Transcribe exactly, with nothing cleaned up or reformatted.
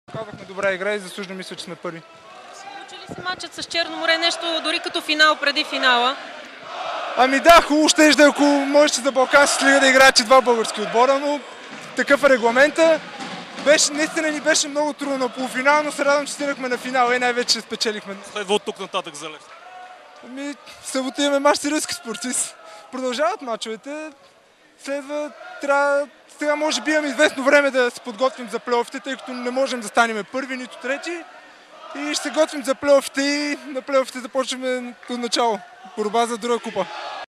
Казахме добра игра и заслужено мисля, че сме първи. Случи ли се матчът с Черно море, нещо дори като финал преди финала? Ами да, хубаво ще да ако можеше за Балканската лига да играят два български отбора, но такъв е регламента. Беше, наистина ни беше много трудно на полуфинал, но се радвам, че стигнахме на финал и най-вече спечелихме. Следва от тук нататък за Левски? Ами, събота имаме мач с руски спортист. Продължават мачовете. Следва, трябва, сега може би имаме известно време да се подготвим за плейофите, тъй като не можем да станем първи, нито трети. И ще се готвим за плейофите и на плейофите започваме от начало. Борба за друга купа.